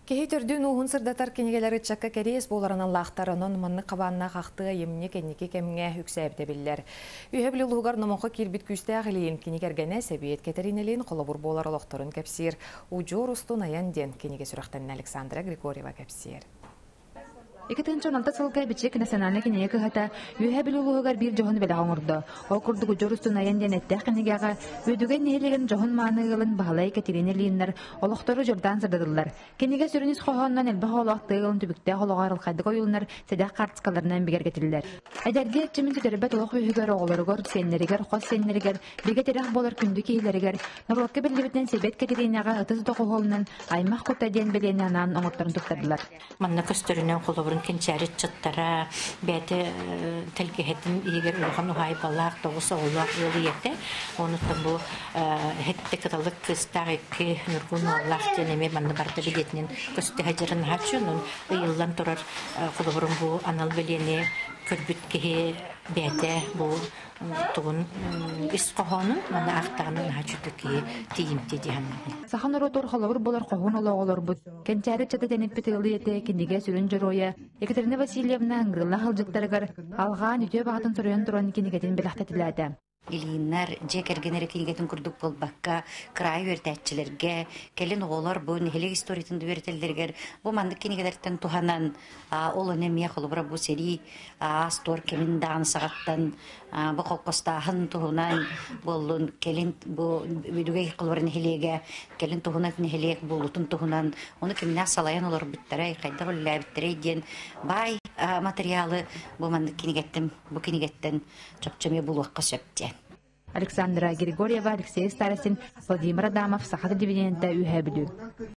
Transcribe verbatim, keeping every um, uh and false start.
Кеһи төрдүн уһун сырдатар кинигелери чакка керес боларын аллахтарынан манны кабанна хакты емне кенники кемге хүксәбде билләр. Үһәбле лугар номохо кирбит күстә гылыйын кинигергәнә сәбиет кетеринелин колобур болар олохторын кепсир. Уҗор устун аян ден киниге сурахтан Александра Григорьева кепсир. Екатеринчон алта сылга бичек национальный кинеге кыхата үһә билулугар бир жохон беле аңырды. Окурдугу жорустун аян әттә кинегега өдүгән нелеген жохон маныгылын баһалай Екатерина Линнер олохтору жордан сырдадылар. Кинеге сүрүнүс хохоннан элбе холоктыгын түбүктә хологар кайды коюлнар седак картскаларынан бигергетилдер. Әдәрге чимин төтөрбәт олох үһүгәр оголоргор сеннеригер хос сеннеригер бигетерәк болар күндү кийләргәр норвакка белебетен себет Екатеринага ытыз тохолнан аймак кутаден беленанан оңоттарын туктадылар. Манна көстөрүнөн колобурун кинчәрит чыттара бәте телгехетин игер улхан ухай балак тогуса улак йылы йетте. Онуттан бу хетте кыталык кыстагы нургун Аллах денеме манна барда бидетнен көстө хаҗырын хачунун йылдан турар колобурун бу анал белене көрбүткеге бәте бу тугун исқохонун мана актагынын хачутуки тиимти дихан. Саханыр отор холобур болар кохун ологолор бут. Кенчәре чата денеп бителди ете киниге сүрүн жороя. Екатерина Васильевна ыңгырла халжыктарыгар алган үтө багатын турын туран кинигеден белахтатылады. Илиннар жекергенер кинигетин курдук болбакка край вертәтчилерге келин оголор бу нехелек историятын вертелдергер бу мандык кинигелерден туханан ол энемия холбура бу сери астор кемин дан сагаттан бу колкостахын тухунан болун келин бу видуге холбура нехелеге келин тухунан нехелек болутун тухунан оны кимне салаян олор биттерей кайдар ләбиттерей ден бай материалы бу мандык кинигеттен бу кинигеттен чапчаме булукка сөптен. Александра Григорьева, Алексей Старостин, Владимир Адамов, Сахата дивиденда үһә билүү.